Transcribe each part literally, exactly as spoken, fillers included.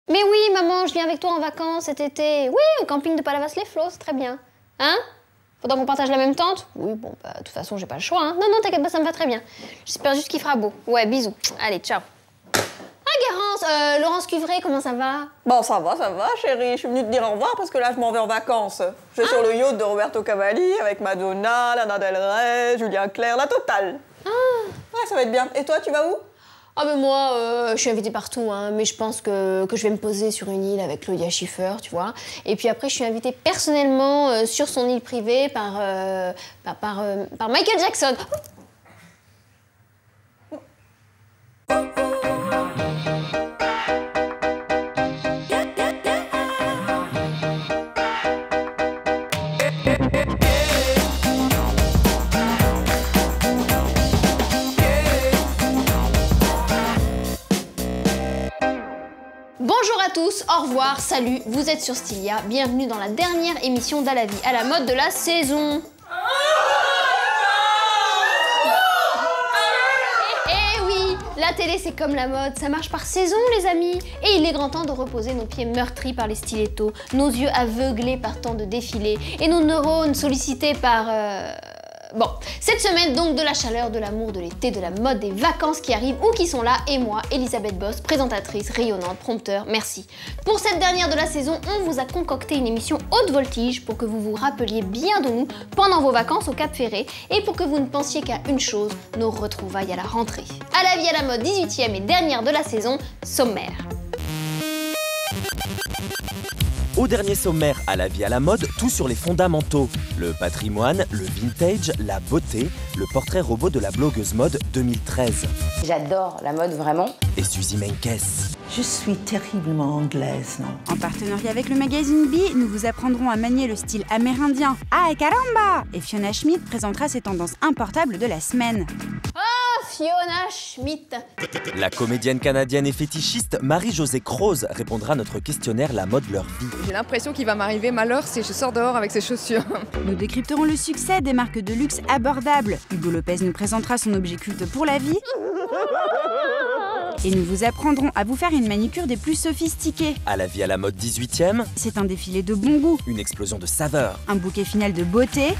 Mais oui, maman, je viens avec toi en vacances cet été. Oui, au camping de Palavas-les-Flots, c'est très bien. Hein? Faudra qu'on partage la même tente? Oui, bon, bah, de toute façon, j'ai pas le choix. Hein. Non, non, t'inquiète pas, ça me va très bien. J'espère juste qu'il fera beau. Ouais, bisous. Allez, ciao. Ah, Garance, euh, Laurence Cuvray, comment ça va? Bon, ça va, ça va, chérie. Je suis venue te dire au revoir parce que là, je m'en vais en vacances. Je suis ah. sur le yacht de Roberto Cavalli avec Madonna, Lana Del Rey, Julien Clerc, la totale. Ah. Ouais, ça va être bien. Et toi, tu vas où? Ah ben moi, euh, je suis invitée partout, hein, mais je pense que, que je vais me poser sur une île avec Claudia Schiffer, tu vois. Et puis après, je suis invitée personnellement euh, sur son île privée par, euh, par, par, euh, par Michael Jackson. Bonjour à tous, au revoir, salut, vous êtes sur Stylia, bienvenue dans la dernière émission d'À la vie à la mode de la saison. Eh oui, la télé c'est comme la mode, ça marche par saison les amis. Et il est grand temps de reposer nos pieds meurtris par les stilettos, nos yeux aveuglés par tant de défilés et nos neurones sollicités par... Euh... Bon, cette semaine donc de la chaleur, de l'amour, de l'été, de la mode, des vacances qui arrivent ou qui sont là, et moi, Elisabeth Boss, présentatrice, rayonnante, prompteur, merci. Pour cette dernière de la saison, on vous a concocté une émission haute voltige pour que vous vous rappeliez bien de nous pendant vos vacances au Cap Ferré et pour que vous ne pensiez qu'à une chose, nos retrouvailles à la rentrée. À la vie à la mode, dix-huitième et dernière de la saison, sommaire. Au dernier sommaire à la vie à la mode, tout sur les fondamentaux. Le patrimoine, le vintage, la beauté, le portrait robot de la blogueuse mode deux mille treize. J'adore la mode, vraiment. Et Suzy Menkes. Je suis terriblement anglaise, non? En partenariat avec le magazine B, nous vous apprendrons à manier le style amérindien. Ay caramba! Et Fiona Schmidt présentera ses tendances importables de la semaine. Oh, Fiona Schmidt! La comédienne canadienne et fétichiste Marie-Josée Croze répondra à notre questionnaire La mode leur vie. J'ai l'impression qu'il va m'arriver malheur si je sors dehors avec ces chaussures. Nous décrypterons le succès des marques de luxe abordables. Hugo Lopez nous présentera son objet culte pour la vie. Et nous vous apprendrons à vous faire une manicure des plus sophistiquées. À la vie à la mode dix-huitième. C'est un défilé de bon goût. Une explosion de saveurs. Un bouquet final de beauté.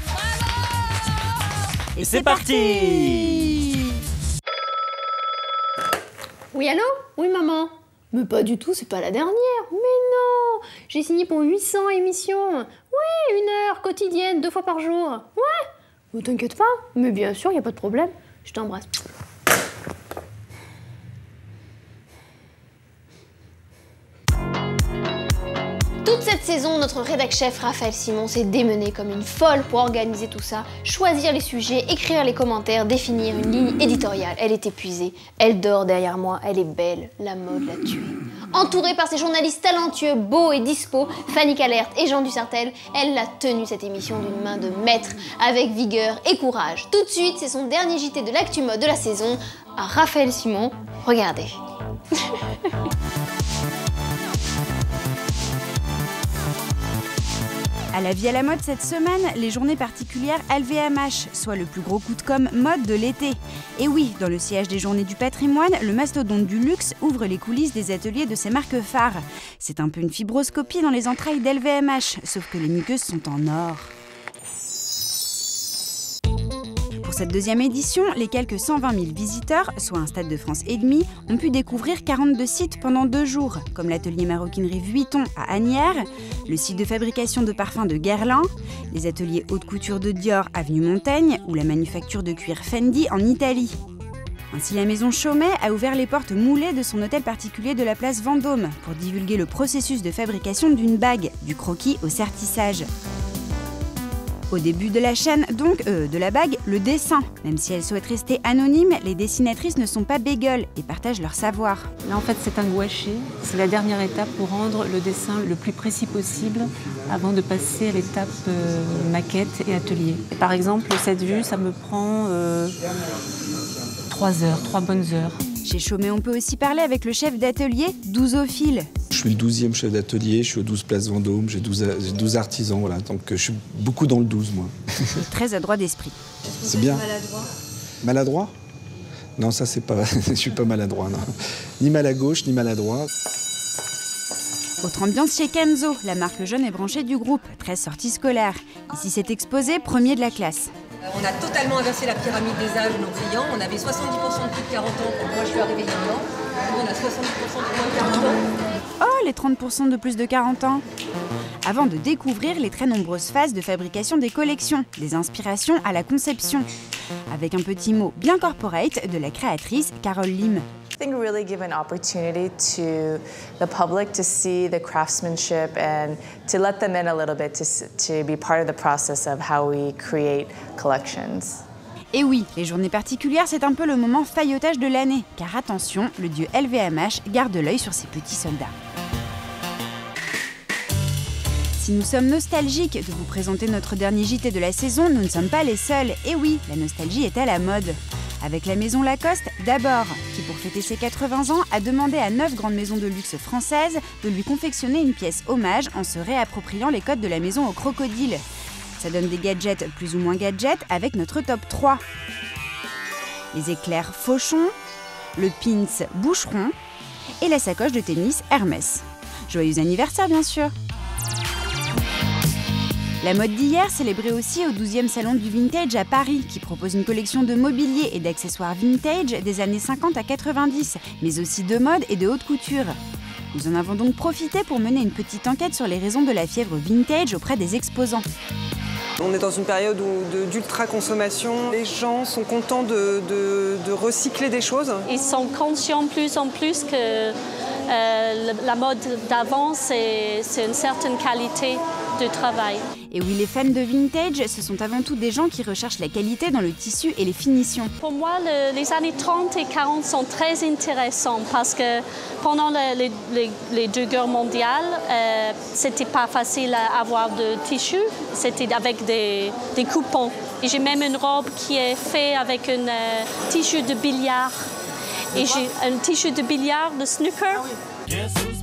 Et c'est parti! Oui, allô? Oui, maman? Mais pas du tout, c'est pas la dernière. Mais non! J'ai signé pour huit cents émissions. Ouais, une heure quotidienne, deux fois par jour. Ouais! Ne t'inquiète pas. Mais bien sûr, y a pas de problème. Je t'embrasse. Toute cette saison, notre rédac-chef Raphaël Simon s'est démené comme une folle pour organiser tout ça, choisir les sujets, écrire les commentaires, définir une ligne éditoriale. Elle est épuisée, elle dort derrière moi, elle est belle, la mode l'a tuée. Entourée par ses journalistes talentueux, beaux et dispo, Fanny Calert et Jean Dussartel, elle a tenu cette émission d'une main de maître, avec vigueur et courage. Tout de suite, c'est son dernier J T de l'actu mode de la saison, à Raphaël Simon. Regardez. À la vie à la mode cette semaine, les journées particulières L V M H, soit le plus gros coup de com' mode de l'été. Et oui, dans le sillage des journées du patrimoine, le mastodonte du luxe ouvre les coulisses des ateliers de ses marques phares. C'est un peu une fibroscopie dans les entrailles d'L V M H, sauf que les muqueuses sont en or. Pour cette deuxième édition, les quelques cent vingt mille visiteurs, soit un stade de France et demi, ont pu découvrir quarante-deux sites pendant deux jours, comme l'atelier maroquinerie Vuitton à Asnières, le site de fabrication de parfums de Guerlain, les ateliers haute couture de Dior avenue Montaigne ou la manufacture de cuir Fendi en Italie. Ainsi, la maison Chaumet a ouvert les portes moulées de son hôtel particulier de la place Vendôme pour divulguer le processus de fabrication d'une bague, du croquis au sertissage. Au début de la chaîne, donc, euh, de la bague, le dessin. Même si elles souhaitent rester anonymes, les dessinatrices ne sont pas bégueules et partagent leur savoir. Là, en fait, c'est un gouaché. C'est la dernière étape pour rendre le dessin le plus précis possible avant de passer à l'étape euh, maquette et atelier. Par exemple, cette vue, ça me prend euh, trois heures, trois bonnes heures. Chez Chaumet, on peut aussi parler avec le chef d'atelier, Douzophile. Je suis le douzième chef d'atelier, je suis au douze place Vendôme, j'ai douze, douze artisans, voilà. Donc je suis beaucoup dans le douze, moi. Très adroit d'esprit. C'est bien. Maladroit Maladroit Non, ça c'est pas... je suis pas maladroit, non. Ni mal à gauche, ni mal à droite. Autre ambiance chez Kenzo, la marque jeune et branchée du groupe, treize sorties scolaires. Ici c'est exposé, premier de la classe. On a totalement inversé la pyramide des âges de nos clients. On avait soixante-dix pour cent de plus de quarante ans quand moi je suis arrivée il y a un an. Nous, on a soixante-dix pour cent de moins de quarante ans. Oh, les trente pour cent de plus de quarante ans. Avant de découvrir les très nombreuses phases de fabrication des collections, des inspirations à la conception. Avec un petit mot bien corporate de la créatrice Carole Lim. I think really give an opportunity to the public to see the craftsmanship and to let them in a little bit to, to be part of the process of how we create collections. Et oui, les journées particulières, c'est un peu le moment faillotage de l'année. Car attention, le dieu L V M H garde l'œil sur ses petits soldats. Si nous sommes nostalgiques de vous présenter notre dernier J T de la saison, nous ne sommes pas les seuls. Et oui, la nostalgie est à la mode. Avec la maison Lacoste, d'abord, qui pour fêter ses quatre-vingts ans a demandé à neuf grandes maisons de luxe françaises de lui confectionner une pièce hommage en se réappropriant les codes de la maison au crocodile. Ça donne des gadgets plus ou moins gadgets avec notre top trois. Les éclairs Fauchon, le pins Boucheron et la sacoche de tennis Hermès. Joyeux anniversaire bien sûr! La mode d'hier célébrée aussi au douzième salon du vintage à Paris, qui propose une collection de mobilier et d'accessoires vintage des années cinquante à quatre-vingt-dix, mais aussi de mode et de haute couture. Nous en avons donc profité pour mener une petite enquête sur les raisons de la fièvre vintage auprès des exposants. On est dans une période d'ultra-consommation. Les gens sont contents de, de, de recycler des choses. Ils sont conscients plus en plus que euh, la mode d'avant, c'est une certaine qualité de travail. Et oui, les fans de vintage, ce sont avant tout des gens qui recherchent la qualité dans le tissu et les finitions. Pour moi, le, les années trente et quarante sont très intéressants parce que pendant le, les, les, les deux guerres mondiales, euh, c'était pas facile à avoir de tissu, c'était avec des, des coupons. J'ai même une robe qui est faite avec un euh, tissu de billard. Et j'ai un tissu de billard de snooker. Ah oui.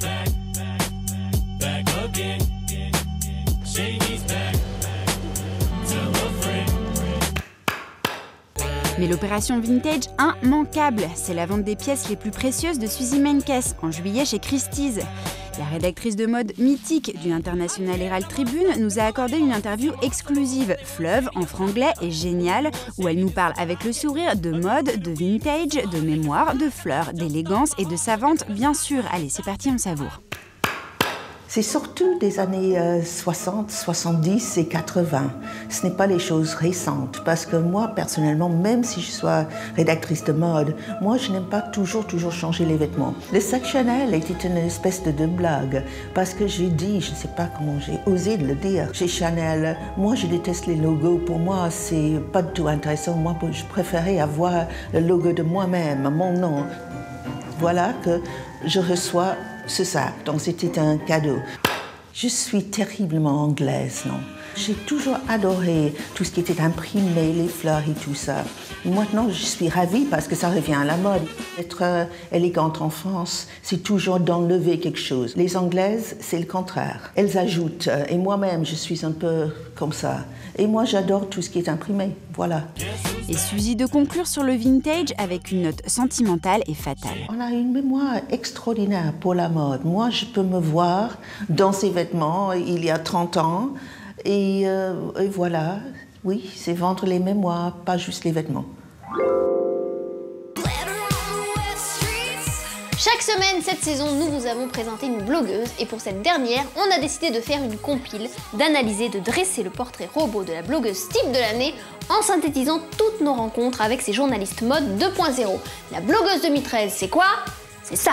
Mais l'opération vintage immanquable, c'est la vente des pièces les plus précieuses de Suzy Menkes en juillet chez Christie's. La rédactrice de mode mythique du International Herald Tribune nous a accordé une interview exclusive, fleuve en franglais et géniale, où elle nous parle avec le sourire de mode, de vintage, de mémoire, de fleurs, d'élégance et de savante, bien sûr. Allez, c'est parti, on savoure. C'est surtout des années euh, soixante, soixante-dix et quatre-vingts. Ce n'est pas les choses récentes, parce que moi, personnellement, même si je sois rédactrice de mode, moi, je n'aime pas toujours, toujours changer les vêtements. Le sac Chanel était une espèce de, de blague, parce que j'ai dit, je ne sais pas comment j'ai osé de le dire, chez Chanel, moi, je déteste les logos. Pour moi, c'est pas du tout intéressant. Moi, je préférais avoir le logo de moi-même, mon nom. Voilà que je reçois ce sac, donc c'était un cadeau. Je suis terriblement anglaise, non? J'ai toujours adoré tout ce qui était imprimé, les fleurs et tout ça. Maintenant, je suis ravie parce que ça revient à la mode. Être euh, élégante en France, c'est toujours d'enlever quelque chose. Les Anglaises, c'est le contraire. Elles ajoutent, euh, et moi-même, je suis un peu comme ça. Et moi, j'adore tout ce qui est imprimé, voilà. Et Suzy de conclure sur le vintage avec une note sentimentale et fatale. On a une mémoire extraordinaire pour la mode. Moi, je peux me voir dans ces vêtements il y a trente ans. Et, euh, et voilà, oui, c'est vendre les mémoires, pas juste les vêtements. Chaque semaine, cette saison, nous vous avons présenté une blogueuse et pour cette dernière, on a décidé de faire une compile, d'analyser, de dresser le portrait robot de la blogueuse type de l'année en synthétisant toutes nos rencontres avec ces journalistes mode deux point zéro. La blogueuse deux mille treize, c'est quoi? C'est ça!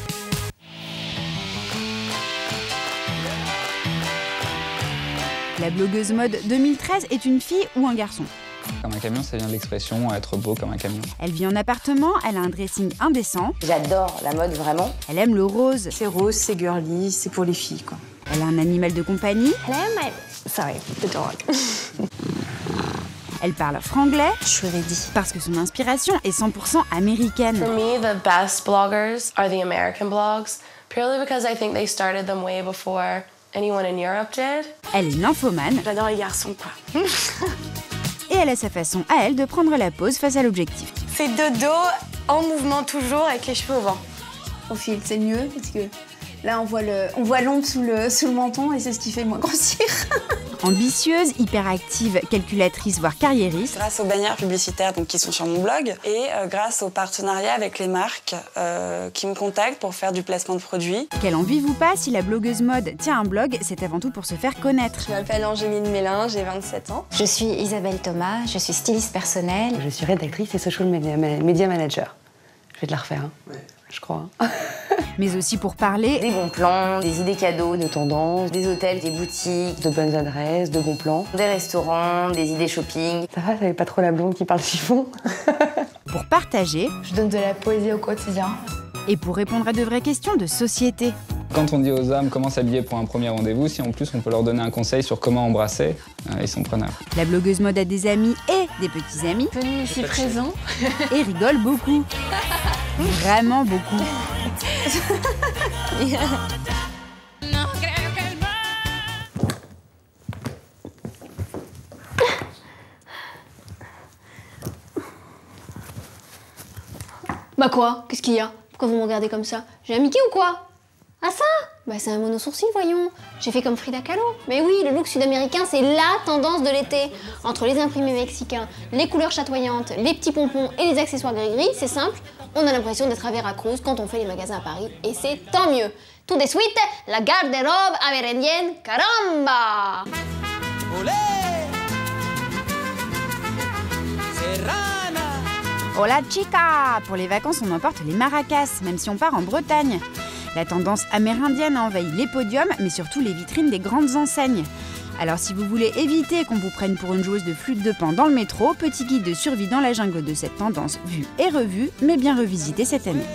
La blogueuse mode deux mille treize est une fille ou un garçon? Comme un camion, ça vient de l'expression être beau comme un camion. Elle vit en appartement, elle a un dressing indécent. J'adore la mode vraiment. Elle aime le rose. C'est rose, c'est girly, c'est pour les filles quoi. Elle a un animal de compagnie. Hello, my... Sorry, the dog. Elle parle franglais. Je suis ready. Parce que son inspiration est cent pour cent américaine. For me, the best bloggers are the American blogs, purely because I think they started them way before anyone in Europe did. Elle est nymphomane. J'adore les garçons, quoi. Et elle a sa façon à elle de prendre la pose face à l'objectif. C'est dodo, en mouvement toujours, avec les cheveux au vent. Au fil, c'est mieux parce que Là, on voit le, on voit l'ombre sous le, sous le menton et c'est ce qui fait moins grossir. Ambitieuse, hyperactive, calculatrice, voire carriériste. Grâce aux bannières publicitaires donc, qui sont sur mon blog et euh, grâce aux partenariats avec les marques euh, qui me contactent pour faire du placement de produits. Qu'elle en vive ou pas, si la blogueuse mode tient un blog, c'est avant tout pour se faire connaître. Je m'appelle Angéline Mélin, j'ai vingt-sept ans. Je suis Isabelle Thomas, je suis styliste personnelle. Je suis rédactrice et social media, media manager. Je vais te la refaire, hein. Ouais. Je crois. Mais aussi pour parler des bons plans, des idées cadeaux, de tendances, des hôtels, des boutiques, de bonnes adresses, de bons plans, des restaurants, des idées shopping. Ça va, t'avais pas trop la blonde qui parle chiffon. Pour partager. Je donne de la poésie au quotidien. Et pour répondre à de vraies questions de société. Quand on dit aux hommes comment s'habiller pour un premier rendez-vous, si en plus on peut leur donner un conseil sur comment embrasser, euh, ils sont preneurs. La blogueuse mode a des amis et des petits amis. Venus ici présents. Et rigole beaucoup. Vraiment beaucoup. Bah quoi? Qu'est-ce qu'il y a? Pourquoi vous me regardez comme ça? J'ai un Mickey ou quoi? Ah ça? Bah c'est un mono-sourcil, voyons. J'ai fait comme Frida Kahlo. Mais oui, le look sud-américain, c'est LA tendance de l'été. Entre les imprimés mexicains, les couleurs chatoyantes, les petits pompons et les accessoires gris-gris, c'est simple. On a l'impression d'être à Veracruz quand on fait les magasins à Paris. Et c'est tant mieux. Tout de suite, la garde-robe amérindienne, caramba! Olé! Hola chica! Pour les vacances, on emporte les maracas, même si on part en Bretagne. La tendance amérindienne a envahi les podiums, mais surtout les vitrines des grandes enseignes. Alors si vous voulez éviter qu'on vous prenne pour une joueuse de flûte de pan dans le métro, petit guide de survie dans la jungle de cette tendance vue et revue, mais bien revisitée cette année.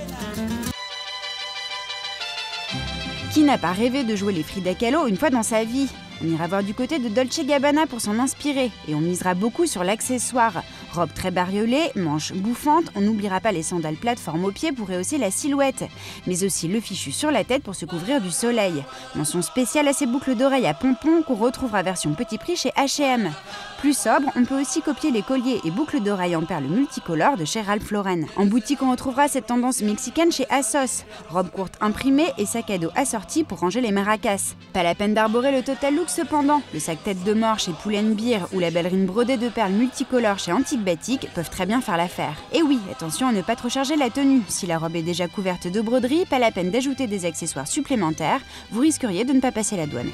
Qui n'a pas rêvé de jouer les Frida Kahlo une fois dans sa vie? On ira voir du côté de Dolce Gabbana pour s'en inspirer et on misera beaucoup sur l'accessoire. Robe très bariolée, manches bouffantes, on n'oubliera pas les sandales plateforme aux pieds pour rehausser la silhouette, mais aussi le fichu sur la tête pour se couvrir du soleil. Mention spéciale à ces boucles d'oreilles à pompons qu'on retrouvera version petit prix chez H et M. Plus sobre, on peut aussi copier les colliers et boucles d'oreilles en perles multicolores de chez Ralph Lauren. En boutique, on retrouvera cette tendance mexicaine chez Asos. Robe courte imprimée et sac à dos assorti pour ranger les maracas. Pas la peine d'arborer le total look cependant. Le sac tête de mort chez Pull&Bear ou la ballerine brodée de perles multicolores chez Antique Batik peuvent très bien faire l'affaire. Et oui, attention à ne pas trop charger la tenue. Si la robe est déjà couverte de broderie, pas la peine d'ajouter des accessoires supplémentaires. Vous risqueriez de ne pas passer la douane.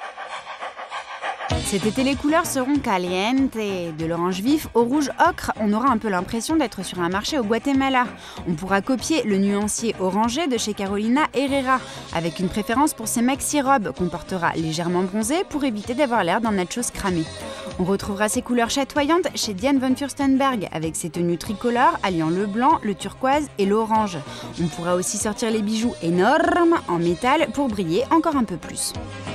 Cet été, les couleurs seront calientes. De l'orange vif au rouge ocre, on aura un peu l'impression d'être sur un marché au Guatemala. On pourra copier le nuancier orangé de chez Carolina Herrera, avec une préférence pour ses maxi-robes qu'on portera légèrement bronzées pour éviter d'avoir l'air d'un nachos cramé. On retrouvera ces couleurs chatoyantes chez Diane von Furstenberg, avec ses tenues tricolores alliant le blanc, le turquoise et l'orange. On pourra aussi sortir les bijoux énormes en métal pour briller encore un peu plus.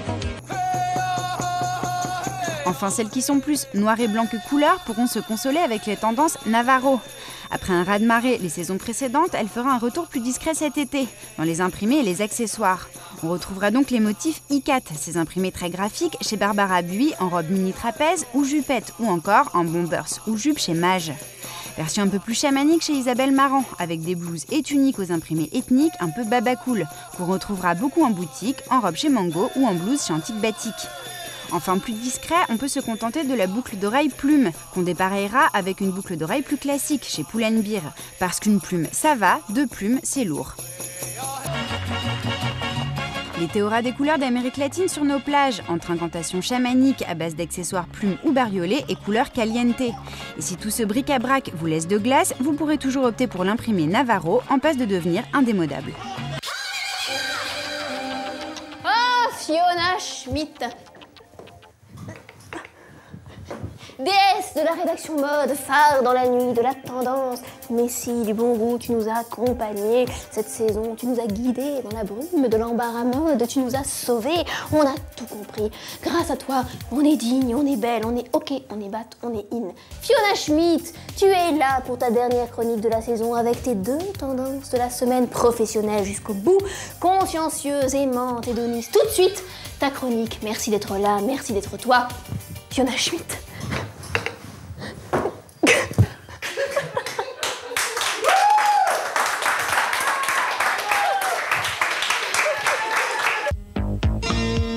Enfin, celles qui sont plus noir et blanc que couleur pourront se consoler avec les tendances Navarro. Après un raz-de-marée les saisons précédentes, elle fera un retour plus discret cet été, dans les imprimés et les accessoires. On retrouvera donc les motifs Icat, ces imprimés très graphiques chez Barbara Buis en robe mini trapèze ou jupette, ou encore en bombers ou jupe chez Mage. Version un peu plus chamanique chez Isabelle Marant, avec des blouses et tuniques aux imprimés ethniques un peu babacool, qu'on retrouvera beaucoup en boutique, en robe chez Mango ou en blouse chez Antique Batik. Enfin, plus discret, on peut se contenter de la boucle d'oreille plume, qu'on dépareillera avec une boucle d'oreille plus classique chez Pull&Bear, parce qu'une plume, ça va, deux plumes, c'est lourd. L'été aura des couleurs d'Amérique latine sur nos plages, entre incantations chamaniques à base d'accessoires plumes ou bariolés et couleurs caliente. Et si tout ce bric-à-brac vous laisse de glace, vous pourrez toujours opter pour l'imprimé Navarro, en passe de devenir indémodable. Oh, Fiona Schmidt! Déesse de la rédaction mode, phare dans la nuit de la tendance, Messie du bon goût, tu nous as accompagnés cette saison, tu nous as guidés dans la brume de l'embarras mode, tu nous as sauvés, on a tout compris. Grâce à toi, on est digne, on est belle, on est ok, on est batte, on est in. Fiona Schmidt, tu es là pour ta dernière chronique de la saison avec tes deux tendances de la semaine professionnelle jusqu'au bout, consciencieuse, aimante, hédoniste. Tout de suite, ta chronique. Merci d'être là, merci d'être toi, Fiona Schmidt.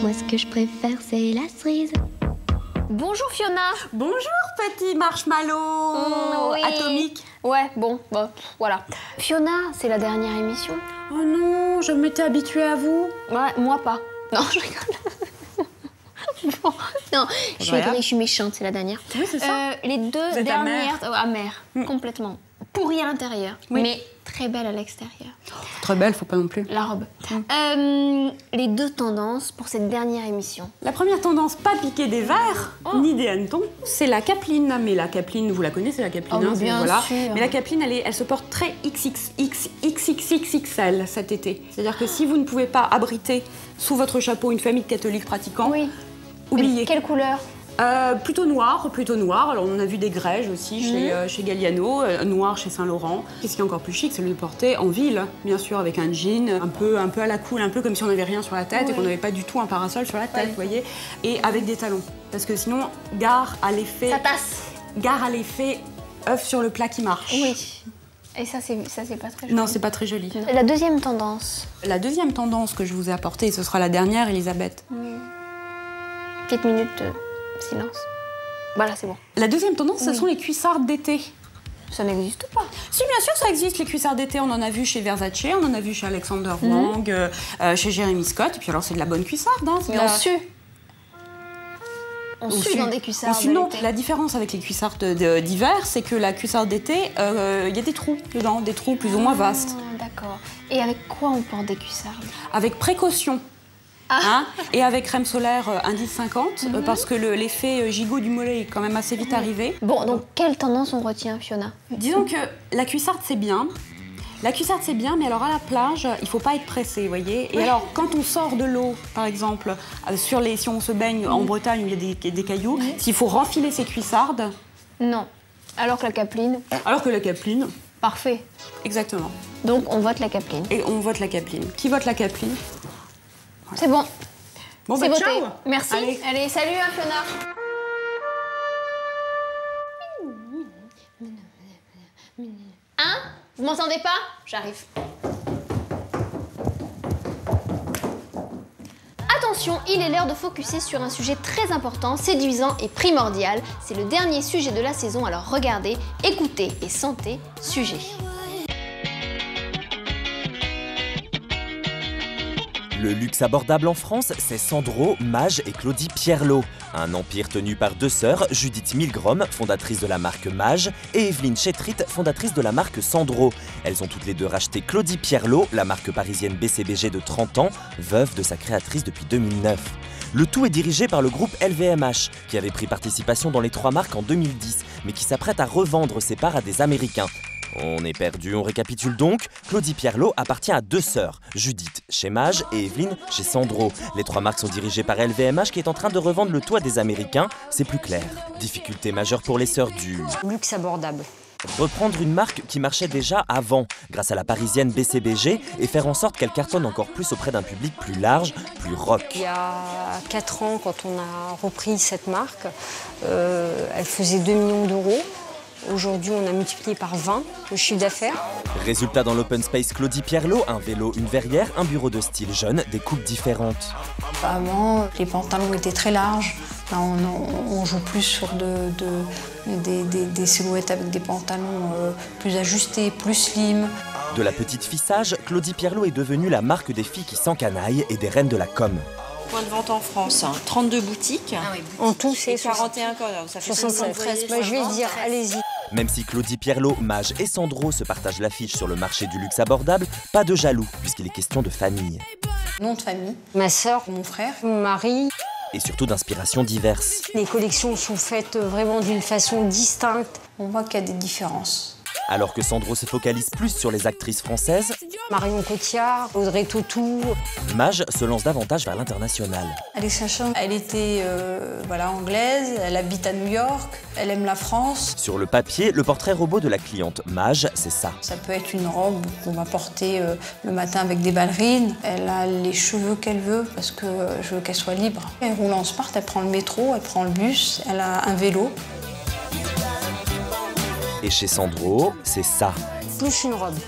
Moi, ce que je préfère, c'est la cerise. Bonjour Fiona. Bonjour petit marshmallow Mmh, oui. atomique. Ouais, bon, bon, voilà. Fiona, c'est la dernière émission. Oh non, je m'étais habituée à vous. Ouais, moi pas. Non, je rigole. Bon, non, je suis aigrie, je suis méchante, c'est la dernière. Oui, c'est ça. Euh, les deux Vous êtes dernières... amère. Oh, amère, mm. complètement. Pourrie à l'intérieur, Oui. mais très belle à l'extérieur. Très belle, faut pas non plus. La robe. Mm. Euh, les deux tendances pour cette dernière émission. La première tendance, pas piquer des verres, oh. ni des hannetons, c'est la capeline. Mais la capeline, vous la connaissez, la capeline, oh, hein, bien voilà. sûr. Mais la capeline, elle, est, elle se porte très X X X X L cet été. C'est-à-dire que si vous ne pouvez pas abriter sous votre chapeau une famille de catholiques pratiquants, oui. oubliez. Mais quelle couleur? Euh, plutôt noir, plutôt noir. Alors on a vu des grèges aussi mmh. chez, euh, chez Galliano, euh, noir chez Saint-Laurent. Qu'est-ce qui est encore plus chic, c'est de le porter en ville, bien sûr, avec un jean, un peu, un peu à la cool, un peu comme si on n'avait rien sur la tête oui. et qu'on n'avait pas du tout un parasol sur la tête, vous voyez. Et avec des talons, parce que sinon, gare à l'effet. Ça tasse. Gare à l'effet œuf sur le plat qui marche. Oui. Et ça, c'est ça, c'est pas très joli. Non, c'est pas très joli. La deuxième tendance. La deuxième tendance que je vous ai apportée, et ce sera la dernière, Elisabeth. Mmh. Petite minute de silence. Voilà, c'est bon. La deuxième tendance, oui. ce sont les cuissardes d'été. Ça n'existe pas. Si, bien sûr, ça existe, les cuissardes d'été. On en a vu chez Versace, on en a vu chez Alexander Wang, mmh. euh, chez Jeremy Scott. Et puis alors, c'est de la bonne cuissarde. Hein, Mais la... on sue. On, on sue dans des cuissardes. Non, la différence avec les cuissardes d'hiver, c'est que la cuissarde d'été, il euh, y a des trous dedans, des trous plus ou moins vastes. Ah, d'accord. Et avec quoi on porte des cuissardes? Avec précaution. Ah. Hein, et avec crème solaire euh, indice cinquante, mm-hmm. euh, parce que l'effet le, gigot du mollet est quand même assez vite arrivé. Bon, donc quelle tendance on retient, Fiona? Disons que la cuissarde, c'est bien. La cuissarde, c'est bien, mais alors à la plage, il faut pas être pressé, vous voyez. Et oui. alors, quand on sort de l'eau, par exemple, euh, sur les, si on se baigne mmh. en Bretagne où il y a des, des cailloux, mmh. s'il faut renfiler ses cuissardes... Non. Alors que la capeline... Alors que la capeline... Parfait. Exactement. Donc, on vote la capeline. Et on vote la capeline. Qui vote la capeline? Voilà. C'est bon. Bon, c'est bah, voté. ciao. Merci. Allez, Allez salut, hein, Fiona. Hein? Vous m'entendez pas? J'arrive. Attention, il est l'heure de focuser sur un sujet très important, séduisant et primordial. C'est le dernier sujet de la saison, alors regardez, écoutez et sentez sujet. Le luxe abordable en France, c'est Sandro, Maje et Claudie Pierlot. Un empire tenu par deux sœurs, Judith Milgrom, fondatrice de la marque Maje, et Evelyne Chettrit, fondatrice de la marque Sandro. Elles ont toutes les deux racheté Claudie Pierlot, la marque parisienne B C B G de trente ans, veuve de sa créatrice depuis deux mille neuf. Le tout est dirigé par le groupe L V M H, qui avait pris participation dans les trois marques en deux mille dix, mais qui s'apprête à revendre ses parts à des Américains. On est perdu, on récapitule donc. Claudie Pierlot appartient à deux sœurs, Judith chez Maje et Evelyne chez Sandro. Les trois marques sont dirigées par L V M H qui est en train de revendre le tout à des Américains, c'est plus clair. Difficulté majeure pour les sœurs du... luxe abordable. Reprendre une marque qui marchait déjà avant, grâce à la parisienne B C B G, et faire en sorte qu'elle cartonne encore plus auprès d'un public plus large, plus rock. Il y a quatre ans, quand on a repris cette marque, euh, elle faisait deux millions d'euros. Aujourd'hui, on a multiplié par vingt le chiffre d'affaires. Résultat dans l'open space Claudie Pierlot, un vélo, une verrière, un bureau de style jeune, des coupes différentes. Avant, les pantalons étaient très larges. Là, on, on joue plus sur de, de, des, des, des silhouettes avec des pantalons euh, plus ajustés, plus slim. De la petite fille sage, Claudie Pierlot est devenue la marque des filles qui s'encanaillent et des reines de la com. Point de vente en France, hein. trente-deux boutiques. Ah oui. En tout, c'est quarante et un corps. Ça fait soixante-treize. Bah, je vais dire, allez-y. Même si Claudie Pierlot, Maje et Sandro se partagent l'affiche sur le marché du luxe abordable, pas de jaloux, puisqu'il est question de famille. Nom de famille. Ma sœur, mon frère, mon mari. Et surtout d'inspirations diverses. Les collections sont faites vraiment d'une façon distincte. On voit qu'il y a des différences. Alors que Sandro se focalise plus sur les actrices françaises, Marion Cotillard, Audrey Tautou. Maje se lance davantage vers l'international. Alexa Chung, elle était euh, voilà, anglaise, elle habite à New York, elle aime la France. Sur le papier, le portrait robot de la cliente Maje, c'est ça. Ça peut être une robe qu'on va porter euh, le matin avec des ballerines. Elle a les cheveux qu'elle veut parce que euh, je veux qu'elle soit libre. Elle roule en sport, elle prend le métro, elle prend le bus, elle a un vélo. Et chez Sandro, c'est ça. Plus une robe.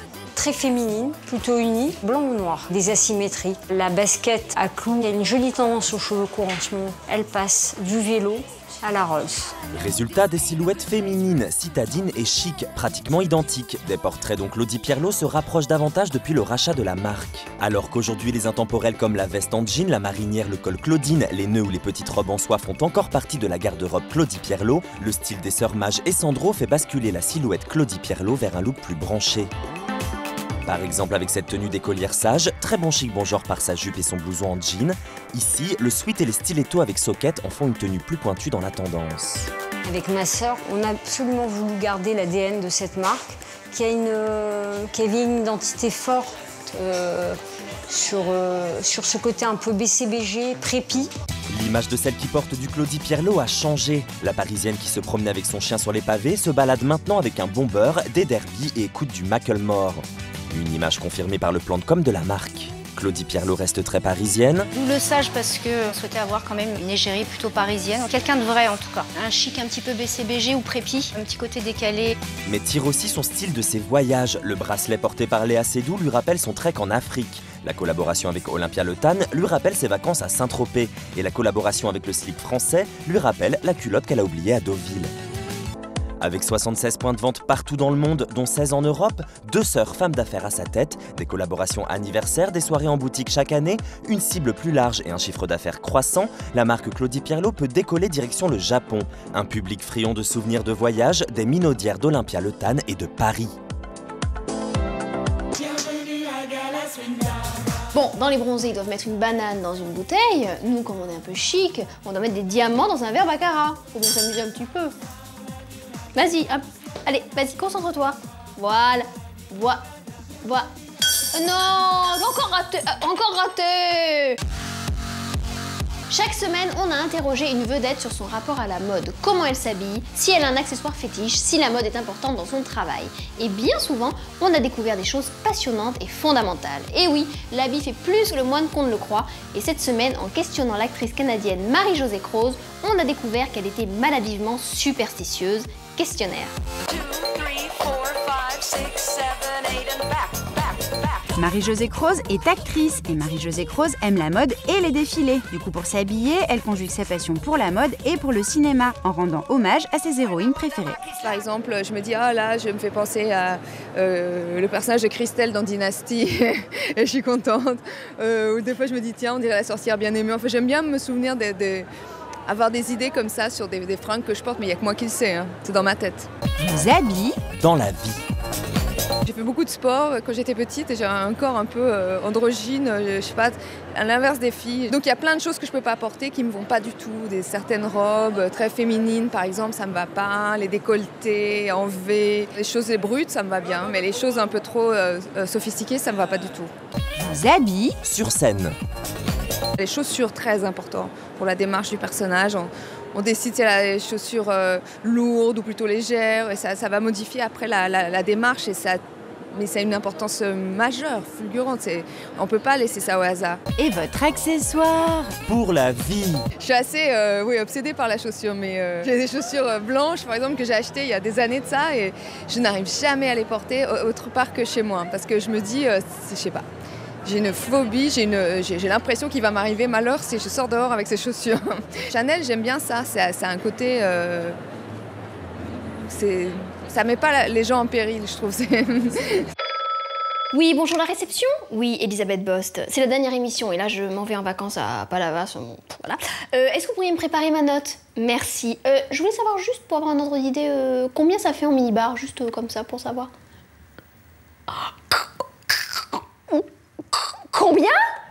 très féminine, plutôt unie, blanc ou noir, des asymétries. La basket à clous, il y a une jolie tendance aux cheveux courts en ce moment. Elle passe du vélo à la rose. Résultat, des silhouettes féminines, citadines et chic, pratiquement identiques. Des portraits dont Claudie Pierlot se rapproche davantage depuis le rachat de la marque. Alors qu'aujourd'hui les intemporels comme la veste en jean, la marinière, le col Claudine, les nœuds ou les petites robes en soie font encore partie de la garde-robe Claudie Pierlot, le style des sœurs Mage et Sandro fait basculer la silhouette Claudie Pierlot vers un look plus branché. Par exemple avec cette tenue d'écolière sage, très bon chic bon genre par sa jupe et son blouson en jean. Ici, le sweat et les stilettos avec socket en font une tenue plus pointue dans la tendance. Avec ma sœur, on a absolument voulu garder l'A D N de cette marque, qui, a une, euh, qui avait une identité forte euh, sur, euh, sur ce côté un peu B C B G, prépi. L'image de celle qui porte du Claudie Pierlot a changé. La Parisienne qui se promenait avec son chien sur les pavés se balade maintenant avec un bomber, des derbies et écoute du Macklemore. Une image confirmée par le plan de com de la marque. Claudie Pierlot reste très parisienne. D'où le sage parce qu'on souhaitait avoir quand même une égérie plutôt parisienne. Quelqu'un de vrai en tout cas. Un chic un petit peu B C B G ou prépi, un petit côté décalé. Mais tire aussi son style de ses voyages. Le bracelet porté par Léa Seydoux lui rappelle son trek en Afrique. La collaboration avec Olympia Le Tan lui rappelle ses vacances à Saint-Tropez. Et la collaboration avec le slip français lui rappelle la culotte qu'elle a oubliée à Deauville. Avec soixante-seize points de vente partout dans le monde, dont seize en Europe, deux sœurs femmes d'affaires à sa tête, des collaborations anniversaires, des soirées en boutique chaque année, une cible plus large et un chiffre d'affaires croissant, la marque Claudie Pierlot peut décoller direction le Japon. Un public friand de souvenirs de voyage, des minaudières d'Olympia Le Tan et de Paris. Bon, dans les bronzés, ils doivent mettre une banane dans une bouteille. Nous, comme on est un peu chic, on doit mettre des diamants dans un verre baccarat. Faut bien s'amuser un petit peu. Vas-y, hop. Allez, vas-y, concentre-toi. Voilà. Voilà. Voilà. Non, j'ai encore raté. Euh, encore raté. Chaque semaine, on a interrogé une vedette sur son rapport à la mode, comment elle s'habille, si elle a un accessoire fétiche, si la mode est importante dans son travail. Et bien souvent, on a découvert des choses passionnantes et fondamentales. Et oui, l'habit fait plus le moine qu'on ne le croit. Et cette semaine, en questionnant l'actrice canadienne Marie-Josée Croze, on a découvert qu'elle était maladivement superstitieuse. Questionnaire. Marie-Josée Croze est actrice et Marie-Josée Croze aime la mode et les défilés. Du coup, pour s'habiller, elle conjugue sa passion pour la mode et pour le cinéma en rendant hommage à ses héroïnes préférées. Par exemple, je me dis, ah là, je me fais penser à euh, le personnage de Christelle dans Dynasty et je suis contente. Euh, ou des fois, je me dis, tiens, on dirait la sorcière bien-aimée. Enfin, j'aime bien me souvenir de, de, avoir des idées comme ça sur des, des fringues que je porte, mais il n'y a que moi qui le sais, hein. C'est dans ma tête. Vous habille dans la vie. J'ai fait beaucoup de sport quand j'étais petite et j'ai un corps un peu euh, androgyne, je sais pas, à l'inverse des filles. Donc il y a plein de choses que je peux pas porter qui me vont pas du tout. Des certaines robes très féminines par exemple, ça me va pas. Les décolletés en V, les choses brutes, ça me va bien. Mais les choses un peu trop euh, sophistiquées, ça me va pas du tout. Vous habille sur scène. Les chaussures, très important pour la démarche du personnage. On, on décide si elle a des chaussures euh, lourdes ou plutôt légères. Et ça, ça va modifier après la, la, la démarche. Et ça, mais ça a une importance majeure, fulgurante. On ne peut pas laisser ça au hasard. Et votre accessoire pour la vie. Je suis assez euh, oui, obsédée par la chaussure. Mais euh, j'ai des chaussures blanches, par exemple, que j'ai achetées il y a des années de ça. Et je n'arrive jamais à les porter autre part que chez moi. Parce que je me dis, euh, je sais pas. J'ai une phobie, j'ai l'impression qu'il va m'arriver malheur si je sors dehors avec ces chaussures. Chanel, j'aime bien ça, c'est un côté... Euh, ça met pas les gens en péril, je trouve. Oui, bonjour la réception. Oui, Elisabeth Bost. C'est la dernière émission et là je m'en vais en vacances à Palavas. Voilà. Euh, Est-ce que vous pourriez me préparer ma note? Merci. Euh, je voulais savoir juste pour avoir un ordre d'idée, euh, combien ça fait en minibar, juste euh, comme ça pour savoir. Combien?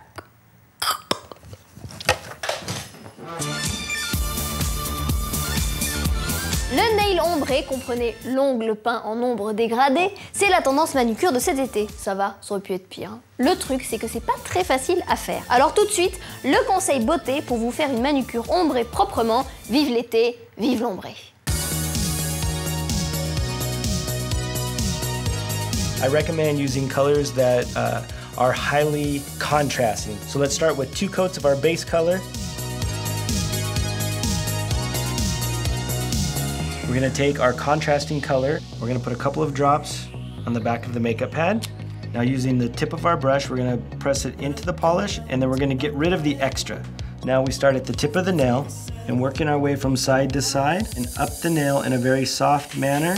Le nail ombré comprenait l'ongle peint en ombre dégradée. C'est la tendance manucure de cet été. Ça va, ça aurait pu être pire. Le truc, c'est que c'est pas très facile à faire. Alors tout de suite, le conseil beauté pour vous faire une manucure ombrée proprement. Vive l'été, vive l'ombré. I recommend using colors that uh, are highly contrasting. So let's start with two coats of our base color. We're gonna take our contrasting color. We're gonna put a couple of drops on the back of the makeup pad. Now using the tip of our brush, we're gonna press it into the polish and then we're gonna get rid of the extra. Now we start at the tip of the nail and working our way from side to side and up the nail in a very soft manner.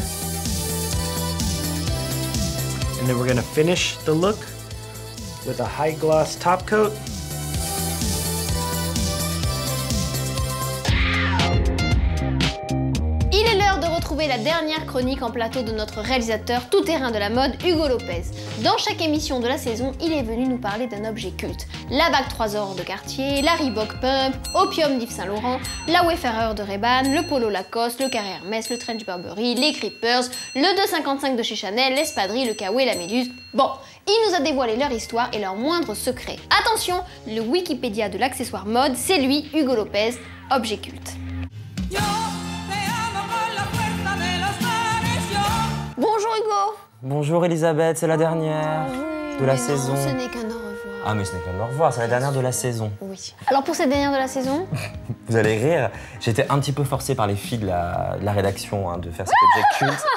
And then we're gonna finish the look with a high gloss top coat. Il est l'heure de retrouver la dernière chronique en plateau de notre réalisateur tout-terrain de la mode, Hugo Lopez. Dans chaque émission de la saison, il est venu nous parler d'un objet culte. La bague trois or de Cartier, la Reebok Pump, Opium d'Yves Saint Laurent, la Wayfarer de Ray-Ban, le polo Lacoste, le carré Hermès, le trench Burberry, les Creepers, le deux cinquante-cinq de chez Chanel, l'espadrille, le K W, la Méduse. Bon, il nous a dévoilé leur histoire et leurs moindres secrets. Attention, le Wikipédia de l'accessoire mode, c'est lui, Hugo Lopez, objet culte. Bonjour Hugo. Bonjour Elisabeth, c'est la dernière oui, de la mais saison. Non, ce n'est qu'un au revoir. Ah mais ce n'est qu'un au revoir, c'est la dernière de la saison. Oui. Alors pour cette dernière de la saison, vous allez rire, j'étais un petit peu forcé par les filles de la, de la rédaction hein, de faire cet objet culte.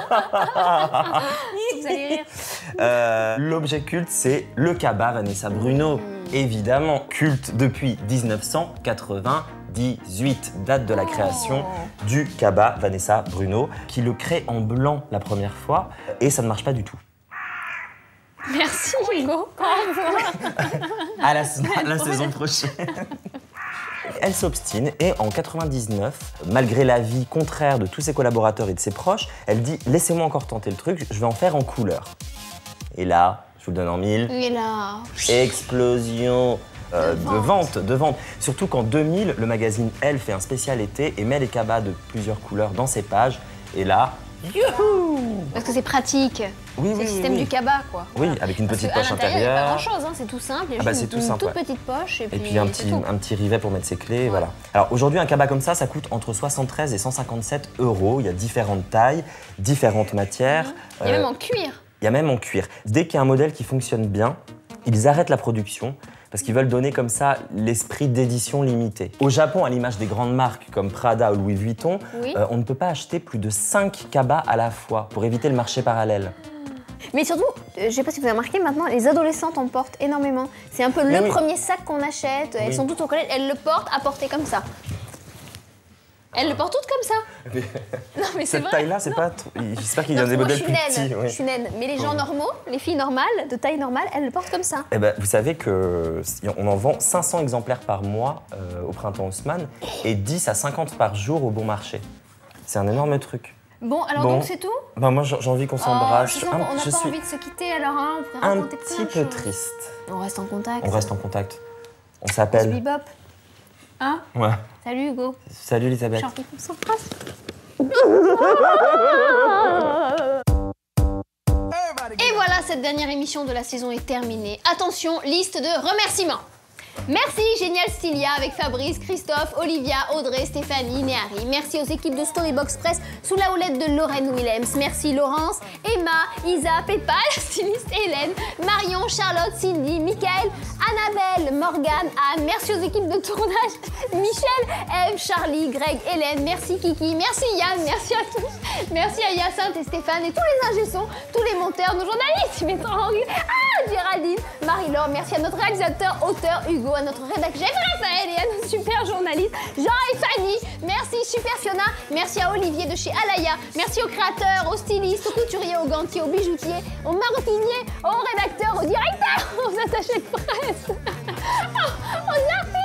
vous allez rire. Euh, L'objet culte, c'est le cabas Vanessa Bruno. Mmh. Évidemment, culte depuis mille neuf cent quatre-vingt-dix-huit, date de la création oh. du cabas Vanessa Bruno, qui le crée en blanc la première fois, et ça ne marche pas du tout. Merci Hugo, au revoir. À la, la saison prochaine. Elle s'obstine et en quatre-vingt-dix-neuf, malgré l'avis contraire de tous ses collaborateurs et de ses proches, elle dit « laissez-moi encore tenter le truc, je vais en faire en couleur ». Et là, je vous le donne en mille. Et là... explosion euh, de, de, vente. vente. de vente. Surtout qu'en deux mille, le magazine Elle fait un spécial été et met les cabas de plusieurs couleurs dans ses pages. Et là, youhou! Parce que c'est pratique. Oui, c'est oui, le système oui. du cabas, quoi. Oui, avec une Parce petite que poche à l'intérieur, il n'y a intérieure. pas grand-chose, hein, c'est tout simple. Il y a Ah bah, juste c'est tout une, simple, toute ouais. petite poche et, Et puis, puis un petit, tout. un petit rivet pour mettre ses clés, ouais. Voilà. Alors aujourd'hui, un cabas comme ça, ça coûte entre soixante-treize et cent cinquante-sept euros. Il y a différentes tailles, différentes matières. Mmh. Il y a euh, même en cuir. Il y a même en cuir. Dès qu'il y a un modèle qui fonctionne bien, ils arrêtent la production parce qu'ils veulent donner comme ça l'esprit d'édition limitée. Au Japon, à l'image des grandes marques comme Prada ou Louis Vuitton, oui. euh, on ne peut pas acheter plus de cinq cabas à la fois pour éviter le marché parallèle. Mais surtout, euh, je ne sais pas si vous avez remarqué, maintenant, les adolescentes en portent énormément. C'est un peu Mais le oui. premier sac qu'on achète. Elles oui. sont toutes au collège, elles le portent à porter comme ça. Elles le portent toutes comme ça. Mais non, mais c'est cette vrai. taille-là, c'est pas. J'espère qu'il y a des modèles plus petits. Oui. Je suis naine. Mais les gens normaux, les filles normales, de taille normale, elles le portent comme ça. Eh ben, vous savez qu'on en vend cinq cents exemplaires par mois euh, au printemps Haussmann et dix à cinquante par jour au bon marché. C'est un énorme truc. Bon, alors bon. donc c'est tout? Ben moi j'ai envie qu'on s'embrasse. Oh, on n'a pas suis... envie de se quitter alors, hein, on pourrait un raconter petit plein de peu choses. triste. On reste en contact. On reste en contact. On s'appelle. Bebop. Hein? Ouais. Salut Hugo. Salut Elisabeth. J'ai envie qu'on s'embrasse. Et voilà, cette dernière émission de la saison est terminée. Attention, liste de remerciements. Merci Génial Stylia avec Fabrice, Christophe, Olivia, Audrey, Stéphanie, Néhari. Merci aux équipes de Storybox Press sous la houlette de Lorraine Willems. Merci Laurence, Emma, Isa, Peppa, la styliste Hélène, Marion, Charlotte, Cindy, Mickaël, Annabelle, Morgane, Anne. Merci aux équipes de tournage Michel, Eve, Charlie, Greg, Hélène. Merci Kiki, merci Yann, merci à tous. Merci à Hyacinthe et Stéphane et tous les ingé-sons, tous les monteurs, nos journalistes, metteurs en rue. Ah, Géraldine, Marie-Laure. Merci à notre réalisateur, auteur Hugo, à notre rédacteur Raphaël et à nos super journalistes Jean et Fanny. Merci Super Fiona. Merci à Olivier de chez Alaya. Merci aux créateurs, aux stylistes, aux couturiers, aux gantiers, aux bijoutiers, aux maroquiniers, aux rédacteurs, aux directeurs, aux attachés de presse, aux artistes.